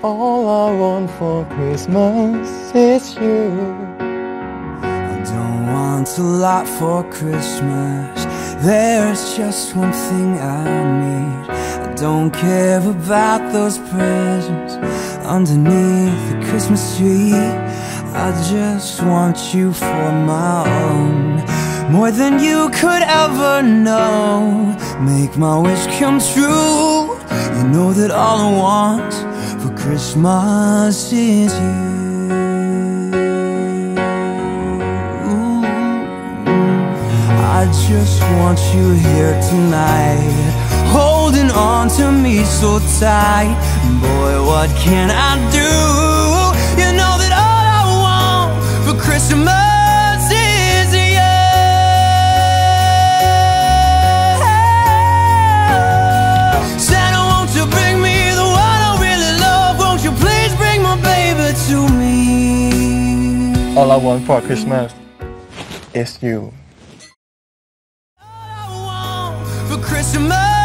All I want for Christmas is you. I don't want a lot for Christmas. There's just one thing I need. I don't care about those presents underneath the Christmas tree. I just want you for my own, more than you could ever know. Make my wish come true. You know that all I want for Christmas is you. I just want you here tonight, holding on to me so tight. Boy, what can I do? You know that all I want for Christmas is you. Santa, won't you bring me the one I really love? Won't you please bring my baby to me? All I want for Christmas is you. For Christmas